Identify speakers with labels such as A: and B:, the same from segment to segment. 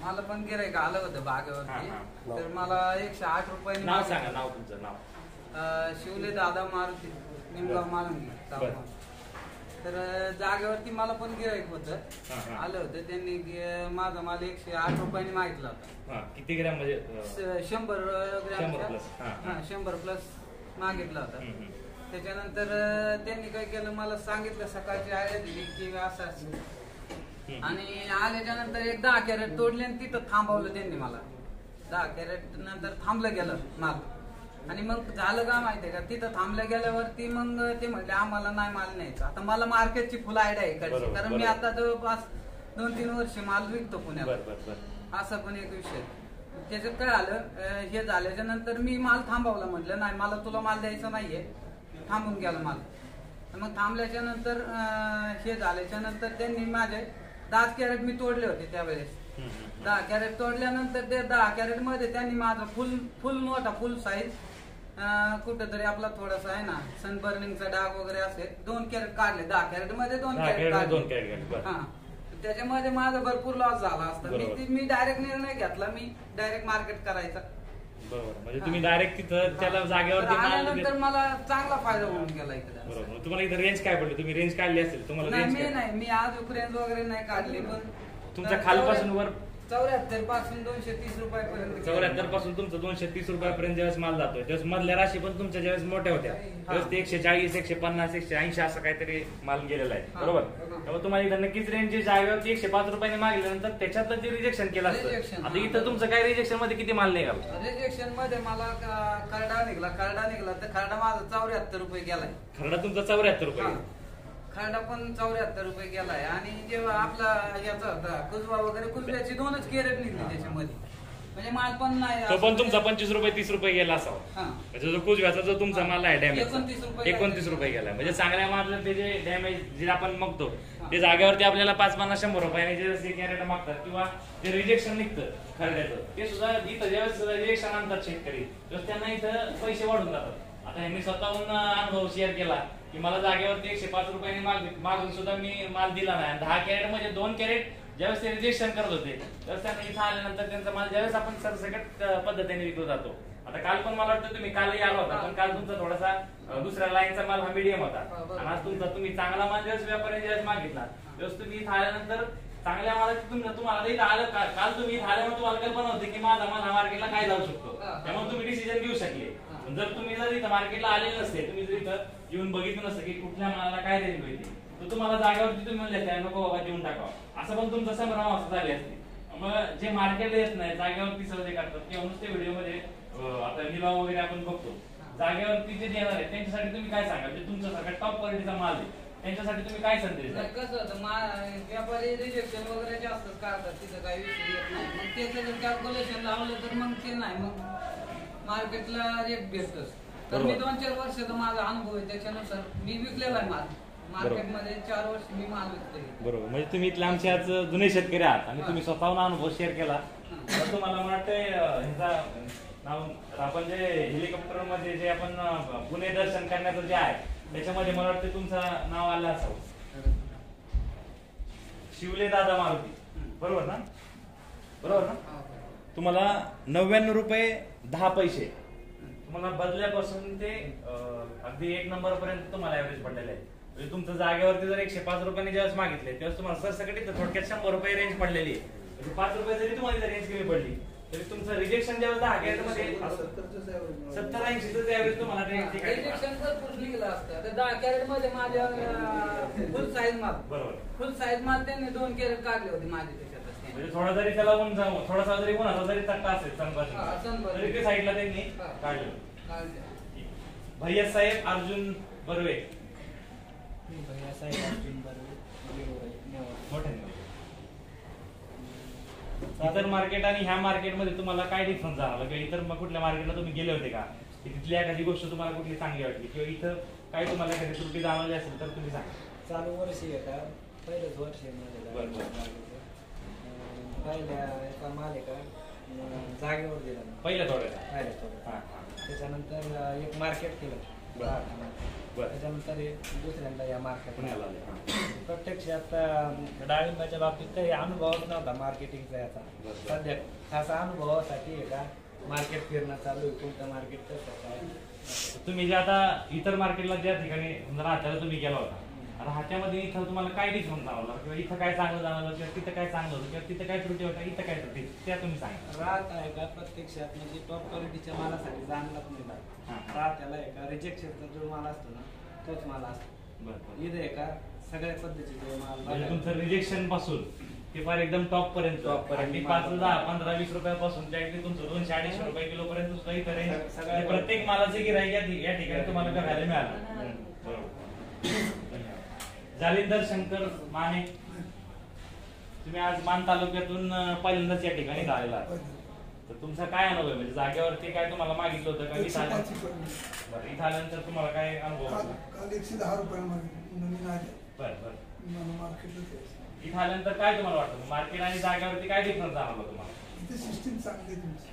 A: मला पण गिऱ्हाईक आलं होतं बागेवरती. तर मला 108 रुपये.
B: नाव सांगा, नाव तुमचं नाव.
A: शिवले दादा मारुती, निमगाव मालंगी. तर जागेवरती मला पण गिऱ्हाईक होतं, आलं होतं. त्यांनी माझा माल 108 रुपयांनी मागितला होता.
B: किती ग्रॅम म्हणजे?
A: 100 ग्रॅम, 100 प्लस मागितला होता. त्याच्यानंतर त्यांनी काय केलं, मला सांगितलं, सकाळची आयडिया दिली की असं. आणि आल्याच्या नंतर एक 10 कॅरेट तोडले आणि तिथं थांबवलं त्यांनी मला. 10 कॅरेट नंतर थांबलं गेलं माल. आणि मग झालं का माहितीये का, तिथं थांबलं गेल्यावरती मग ते म्हटले आम्हाला नाही माल न्यायचा. आता मला मार्केटची फुल आयडिया आहे इकडची, कारण मी आता जवळपास 2-3 वर्ष माल विकतो पुण्यात. असा पण एक विषय. त्याच्यात काय आलं, हे झाल्याच्या नंतर मी माल थांबवला. म्हटलं नाही, मला तुला माल द्यायचा नाहीये. थांबून गेला माल. मग थांबल्याच्या नंतर हे झाल्याच्या नंतर त्यांनी माझे 10 कॅरेट मी तोडले होते त्यावेळेस. 10 कॅरेट तोडल्यानंतर ते 10 कॅरेट मध्ये त्यांनी माझा फुल मोठा फुल साईज कुठेतरी आपला थोडासा आहे ना सनबर्निंगचा डाग वगैरे असेल 2 कॅरेट काढले. 10 कॅरेट मध्ये 2 कॅरेट काढले. हा, त्याच्यामध्ये माझा भरपूर लॉस झाला असता. मी डायरेक्ट निर्णय घेतला, मी डायरेक्ट मार्केट करायचा.
B: बरोबर, म्हणजे तुम्ही डायरेक्ट तिथं त्याला जागेवरती
A: आल्यानंतर मला चांगला फायदा होऊन गेला इकडे.
B: बरोबर, तुम्हाला इथं रेंज काय पडली? तुम्ही रेंज काढली असेल तुम्हाला?
A: नाही, मी आज रेंज वगैरे नाही काढली. पण
B: तुमच्या खालपासून वर
A: 74 पासून 230 रुपयापर्यंत.
B: 74 पासून तुमचं 230 रुपयापर्यंत ज्यावेळेस माल जातोय त्यावेळेस मधल्या राशी पण तुमच्या ज्यावेळेस मोठ्या होत्या त्यावेळेस 140, 150, 180 असं काहीतरी माल गेलेला आहे. बरोबर, त्यामुळे तुम्हाला इथं नक्कीच रेंज जे जागेवरती 105 रुपयाने मागल्यानंतर त्याच्यातलं जे रिजेक्शन केलं असतं. आता इथं तुमचं काय रिजेक्शन मध्ये किती माल निघाला?
A: रिजेक्शन मध्ये मला खरडा निघला तर खरडा माझा 74 रुपये गेलाय.
B: खरडा तुमचा 74 रुपये?
A: खरडा पण 74 रुपये गेलाय. आणि जेव्हा आपला याचा होता कुजवा वगैरे, कुजव्याची 2च कॅरेट निघली त्याच्यामध्ये. म्हणजे माल पण नाही,
B: तो पण तुमचा 25 रुपये 30 रुपये गेला असावा. म्हणजे जो कुजव्याचा जो तुमचा माल आहे डॅमेज 29 रुपये गेला. म्हणजे चांगल्या माल ते जे डॅमेज जे आपण मागतो ते जागेवरती आपल्याला 50-50-100 रुपयाने जे कॅरेट मागतात किंवा जे रिजेक्शन निघतं खरड्याचं ते सुद्धा इथं ज्यावेळेस रिजेक्शन आणतात शेतकरी त्यावेळेस त्यांना इथं पैसे वाढून जातात. आता यांनी स्वतःहून अनुभव शेअर केला की मला जागेवरती 105 रुपयांनी मागून सुद्धा मी माल दिला नाही. 10 कॅरेट म्हणजे 2 कॅरेट ज्यावेळेस ते रिजेक्शन करत होते त्यावेळेस त्यांना इथं आल्यानंतर त्यांचा माल ज्यावेळेस आपण सरसकट पद्धतीने विकला जातो. आता काल पण मला वाटतं तुम्ही कालही आला होता, पण काल तुमचा थोडासा दुसऱ्या लाईनचा माल हा मीडियम होता. आणि आज तुमचा तुम्ही चांगला माल ज्यावेळेस व्यापारी ज्यावेळेस मागितला त्यावेळेस तुम्ही इथं आल्यानंतर चांगल्या मालाची तुम्हाला इथं आलं काल तुम्ही इथं आल्यामुळे तुम्हाला कल्पना होती की माझा माल हा मार्केटला काय जाऊ शकतो, त्यामुळे तुम्ही डिसिजन घेऊ शकले. जर तुम्ही जर इथं मार्केटला आलेले नसते, तुम्ही जर इथं येऊन बघितलं नसतं की कुठल्या मालाला काय रेंज मिळते, तर तुम्हाला जागेवरती तुम्ही म्हणले काय नको बाबा देऊन टाकावं असं पण तुमचा संभ्रम असं झाली असते. मग जे मार्केटला येत नाही जागेवरती सर्वे करतात किंवा नुसते व्हिडिओमध्ये आता निलाव वगैरे आपण बघतो, जागेवरती जे देणार आहे त्यांच्यासाठी तुम्ही काय सांगा? जे तुमच्यासारखा टॉप क्वालिटीचा माल आहे त्यांच्यासाठी तुम्ही काय संदेश द्याल?
A: कसं होतं, व्यापारी रिजेक्शन वगैरे जास्त काढतात, तिथं काही विषय येत नाही. मग त्याचं जर कॅल्क्युलेशन लावलं तर मग ते नाही, मग मार्केटला रेट भेटतोच. तर मी 2-4 वर्षाचा माझा अनुभव आहे, त्याच्यानुसार मी विकलेला आहे माल. मार्केटमध्ये 4 वर्ष मी माल विकतोय.
B: बरोबर, म्हणजे तुम्ही इथले आमचे आज जुने शेतकरी आहात आणि तुम्ही स्वतःहून अनुभव शेअर केला. तर तुम्हाला मला वाटतंय ह्याचा नाव आपण जे हेलिकॉप्टर मध्ये जे आपण पुणे दर्शन करण्याचं जे आहे त्याच्यामध्ये मला वाटतं तुमचं नाव आलं असावं, शिवले दादा मारुती. बरोबर ना? बरोबर ना? तुम्हाला 99 रुपये 10 पैसे तुम्हाला बदल्यापासून ते अगदी 1 नंबर पर्यंत तुम्हाला ऍव्हरेज पडलेलं आहे. म्हणजे तुमचं जागेवरती जर 105 रुपयांनी ज्यावेळेस मागितले त्यावेळेस तुम्हाला सरसकट थोडक्यात 100 रुपये रेंज पडलेली आहे. म्हणजे 5 रुपये जरी तुम्हाला रेंज कमी पडली तरी तुमचं रिजेक्शन ज्यावेळेस 10 कॅरेटमध्ये 70-80 ऍव्हरेज तुम्हाला
A: रिजेक्शन भरपूर निघलं असतं. 10 कॅरेट मध्ये माझ्या फुल साईज माल, बरोबर फुल साईज माल त्यांनी 2 कॅरेट काढले होते माझे त्याच्यात.
B: म्हणजे थोडा जरी त्याला ऊन जाऊ थोडासा जरी उन्हाचा जरी तट्टा असेल तरी ते साईडला त्यांनी काढले. भैया साहेब अर्जुन बर्वे,
C: भैया साहेब अर्जुन बर्वे
B: मोठे. इतर मार्केट आणि ह्या मार्केटमध्ये तुम्हाला काय डिफरन्स जाणवला किंवा इतर कुठल्या मार्केटला तुम्ही गेले होते का? तिथली एखादी गोष्ट तुम्हाला कुठली चांगली वाटली किंवा इथं काय तुम्हाला एखादी त्रुटी जाणवली असेल तर तुम्ही सांगा.
C: चालू वर्षी आहे का? पहिलंच वर्ष आहे माझं. पहिल्या याचा माल आहे का जागेवर दिला
B: पहिल्या थोड्यात.
C: त्याच्यानंतर एक मार्केट केलं त्याच्यानंतर दुसऱ्यांदा या मार्केट
B: पुण्याला आले. हां.
C: प्रत्यक्ष आता डाळिंबाच्या बाबतीत काही अनुभवच नव्हता मार्केटिंगचा याचा. सध्या असा अनुभवासाठी आहे का मार्केट फिरणं चालू आहे, कोणतं मार्केट कसं काय.
B: तुम्ही जे आता इतर मार्केटला ज्या ठिकाणी राहत्याला तुम्ही गेला होता, राहत्यामध्ये इथं तुम्हाला काय डिफरन्स जाणवला, किंवा इथं काय चांगलं जाणवलं, किंवा तिथं काय चांगलं होतं, किंवा तिथं काय त्रुटी होत्या, इथं काय त्रुटी, त्या तुम्ही सांगा.
C: राहत आहे का प्रत्यक्षात म्हणजे टॉप क्वालिटीच्या मालासाठी जाणलाच नाही लागत. राहत्याला आहे का रिजेक्शनचा जो माल असतो ना तोच माल असतो. इथं आहे का सगळ्या पद्धतीचे माल,
B: तुमचं रिजेक्शन पासून ते फार एकदम टॉप पर्यंत 5-10-15-20 रुपयापासून तुमचं 200-250 रुपये किलो पर्यंत सुद्धा इथं प्रत्येक मालाचे गिराईक या ठिकाणी तुम्हाला बघायला मिळालं. जालिंदर शंकर माने, तुम्ही आज मान तालुक्यातून पहिल्यांदाच या ठिकाणी आलेला आहात, तर तुमचा काय अनुभव आहे, म्हणजे जागेवरती काय तुम्हाला मागितलं होतं का इथं आल्यानंतर तुम्हाला काय अनुभव आला?
D: काल 110 रुपयांमध्ये नवीन आहे.
B: बरं
D: मार्केट
B: इथं आल्यानंतर काय तुम्हाला वाटतं, मार्केट आणि जागेवरती काय डिफरन्स जाणवला तुम्हाला?
D: इथे सिस्टीम चांगली आहे तुमची.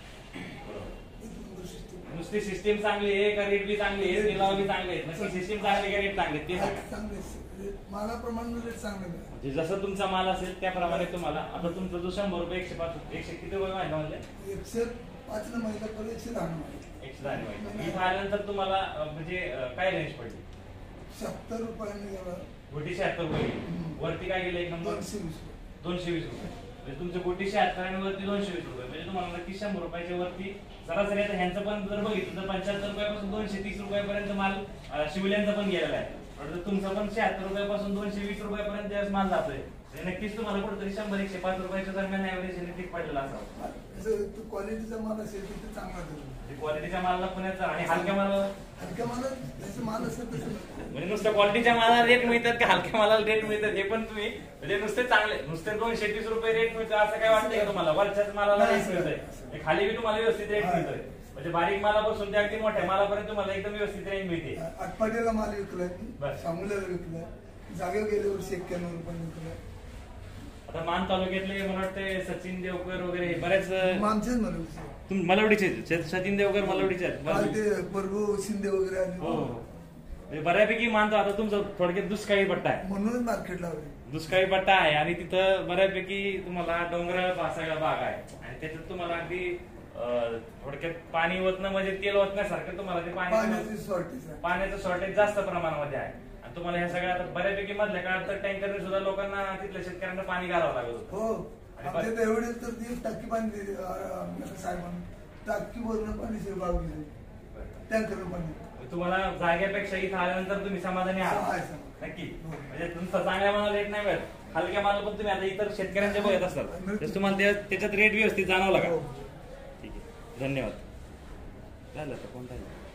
B: नुसती सिस्टीम चांगली आहे का रेट बी चांगली आहे, निलाव बी चांगले आहेत, नक्की सिस्टीम चांगली का रेट चांगले ते सांगा.
D: चांगले मालाप्रमाणे रेट चांगले आहे.
B: म्हणजे जसं तुमचा माल असेल त्याप्रमाणे तुम्हाला, आता तुमचा जो 100 रुपये 105 किती रुपये माहिती म्हणले
D: 105 न महिला पण 110 महिला
B: 110 माहिती. इथं आल्यानंतर तुम्हाला म्हणजे काय रेंज पडली?
D: 70 रुपयांनी गेला.
B: गोटी 76 रुपये, वरती काय गेलं एक नंबर 220 रुपये. म्हणजे तुमचे गोटी 76 आणि वरती 220 रुपये, म्हणजे तुम्हाला नक्की 100 रुपयाच्या वरती सरासरी. आता ह्यांचं पण जर बघितलं तर 75 रुपयापासून 230 रुपयापर्यंत माल शिवल्यांचा पण गेलेला आहे. तुमचा पण 76 रुपयापासून 220 रुपयापर्यंत माल जातोय. नक्कीच तुम्हाला कुठेतरी 100-105 रुपयाच्या दरम्यान ऍव्हरेज ठीक पडलेला असावा.
D: क्वालिटीचा माल असेल तिथे चांगला.
B: क्वालिटीच्या मालाला पुण्याचा आणि हलक्या मालाला
D: जसं माल असेल तसं
B: म्हणजे नुसतं क्वालिटीच्या मालाला रेट मिळतात का हलक्या मालाला रेट मिळतात, हे पण तुम्ही म्हणजे नुसते चांगले नुसते 230 रुपये रेट मिळतं असं काय वाटतंय का तुम्हाला? वरच्याच मालाला रेट मिळतोय, खाली बी तुम्हाला व्यवस्थित रेट मिळतोय. म्हणजे बारीक मालापासून ते अगदी मोठ्या मालापर्यंत तुम्हाला एकदम व्यवस्थित रेंज मिळते.
D: आटपाडीला माल विकलाय, सांगलीला विकलाय, जागेवर गेल्यावर 91 रुपये विकलाय.
B: आता मान तालुक्यातले मला वाटतं सचिन देवकर वगैरे बरेच
D: आमचेच
B: मलवडीचे सचिन देवकर मलवडीचे
D: आहेत, प्रभू शिंदे वगैरे आले.
B: हो, बऱ्यापैकी मानतो. आता तुमचं थोडक्यात दुष्काळी पट्टा आहे,
D: म्हणूनच मार्केट लावले.
B: दुष्काळी पट्टा आहे आणि तिथं बऱ्यापैकी तुम्हाला डोंगराळ सगळा भाग आहे आणि त्याच्यात तुम्हाला अगदी थोडक्यात पाणी ओतणं म्हणजे तेल ओतण्यासारखं तुम्हाला ते पाण्याचं शॉर्टेज जास्त प्रमाणामध्ये आहे. आणि तुम्हाला ह्या सगळ्या बऱ्यापैकी मधल्या काळात तर टँकरने सुद्धा लोकांना तिथल्या शेतकऱ्यांना पाणी घालावं लागत होतं.
D: हो, एवढे तर ती टाकी पाणी साहेबांनी टाकी वरून पाणी टँकर पाणी.
B: तुम्हाला जागेपेक्षा इथं आल्यानंतर तुम्ही समाधानी आहात नक्की? म्हणजे तुमचा चांगल्या माला रेट नाही मिळत, हलक्या माला पण तुम्ही आता इतर शेतकऱ्यांच्या बघत असतात तर तुम्हाला त्याच्यात रेट व्यवस्थित जाणवला का? ठीक आहे, धन्यवाद. झालं तर कोणता